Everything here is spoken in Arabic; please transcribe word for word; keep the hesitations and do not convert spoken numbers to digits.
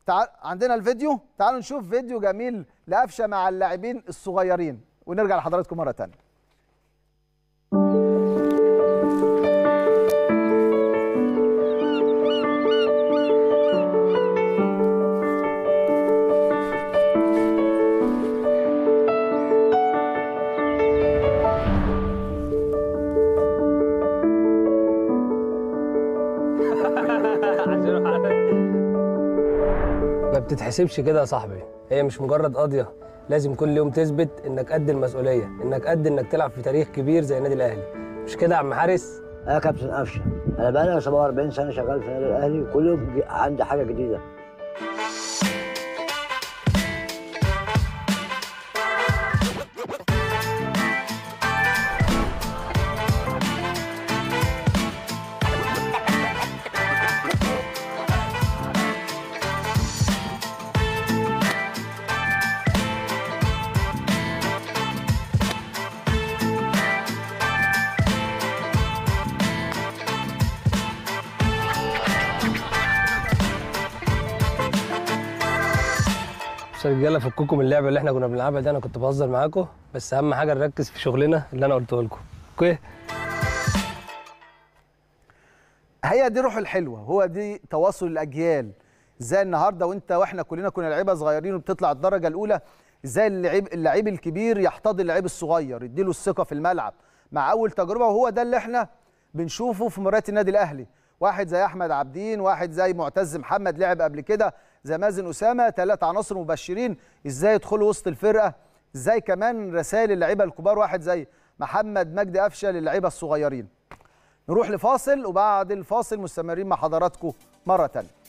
تعال عندنا الفيديو، تعالوا نشوف فيديو جميل لقفشه مع اللاعبين الصغيرين ونرجع لحضراتكم مره ثانيه. ما بتتحسبش كده يا صاحبي، هي مش مجرد قضيه، لازم كل يوم تثبت انك قد المسؤوليه، انك قد انك تلعب في تاريخ كبير زي النادي الاهلي. مش كده يا عم حارس؟ انا كابتن قفشه، انا بقالي سبعة وأربعين سنه شغال في النادي الاهلي وكل يوم عندي حاجه جديده. بس يا رجاله فككم من اللعبه اللي احنا كنا بنلعبها دي، انا كنت بهزر معاكم، بس اهم حاجه نركز في شغلنا اللي انا قلته لكم. اوكي؟ هي دي روح الحلوه، هو دي تواصل الاجيال. ازاي النهارده وانت واحنا كلنا كنا لعيبه صغيرين وبتطلع الدرجه الاولى، ازاي اللعيب اللعيب الكبير يحتضن اللعيب الصغير، يديله الثقه في الملعب مع اول تجربه. وهو ده اللي احنا بنشوفه في مباريات النادي الاهلي. واحد زي احمد عابدين، واحد زي معتز محمد لعب قبل كده، زي مازن اسامه، ثلاث عناصر مبشرين ازاي يدخلوا وسط الفرقه. ازاي كمان رسائل اللعيبه الكبار، واحد زي محمد مجدي قفشه للعيبه الصغيرين. نروح لفاصل وبعد الفاصل مستمرين مع حضراتكم مره ثانيه.